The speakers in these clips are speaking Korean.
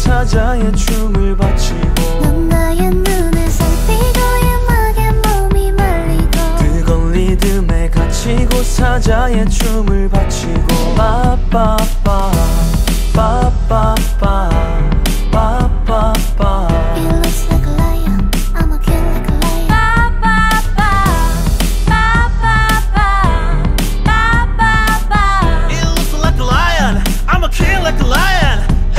사자의 춤을 바치고 넌 나의 눈을 살피고 음악에 몸이 말리고 뜨거운 리듬에 갇히고 사자의 춤을 바치고 빠빠빠 빠빠빠 빠빠빠 It looks like a lion, I'ma kill like a lion. It looks like a lion, I'ma kill like a lion.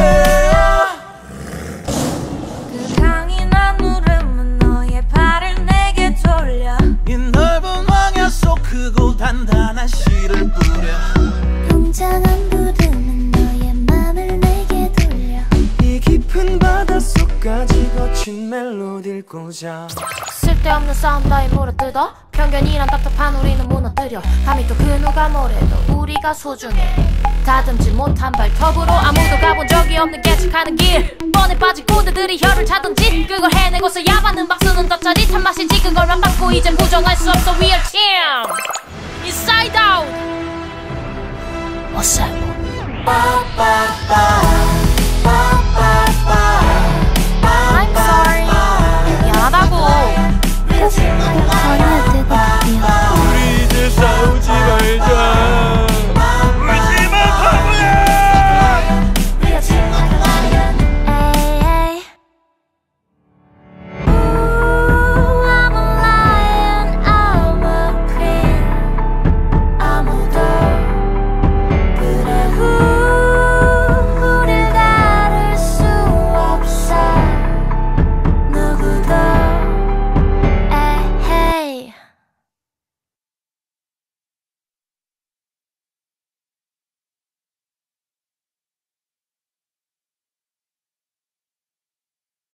그 강인한 울음은 너의 발을 내게 돌려 이 넓은 광야 속 크고 단단한 씨를 뿌려 웅장한 부름은 너의 맘을 내게 돌려 이 깊은 바닷속까지 거친 멜로디를 꽂아 쓸데없는 싸움 따위 물어뜯어 편견이란 답답한 우리는 무너뜨려 감히 또 그 누가 뭐래도 우리가 소중해 다듬지 못한 발톱으로 아무도 가본 적이 없는 예측하는 길 뻔에 빠진 고대들이 혀를 차던지 그걸 해내고서 야받는 박수는 더 짜릿한 맛이지 그걸만 받고 이젠 부정할 수 없어 We are team Inside out Assemble 빠빠빠